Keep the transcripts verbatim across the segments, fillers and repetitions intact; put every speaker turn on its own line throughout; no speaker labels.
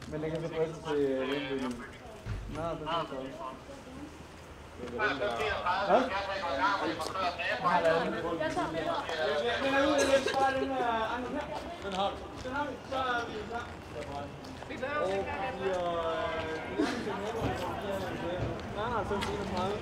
Men det kan så briste til hjembygning. Nå, det er så. Hvad? Jeg har lavet den.
Jeg tager med dig.
Men er du lidt fra den her andre her? Den har vi. Den har vi. Så er vi klar. Og vi er... Vi er til naboen, som vi er... Nej, nej, fem enogtredive.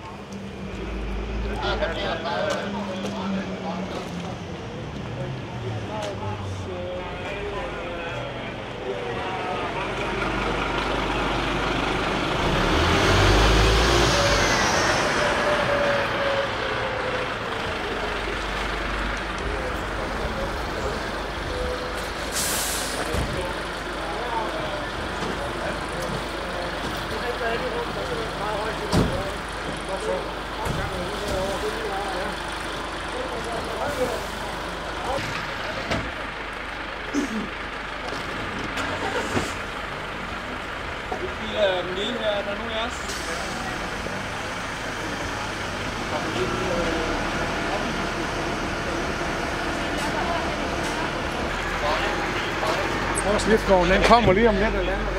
Den ene her, er der nogen af os?
Vores liftgården, den kommer lige om lidt og lander.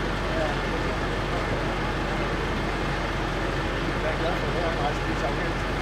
Jeg er glad for, at jeg har rejst lidt sammen.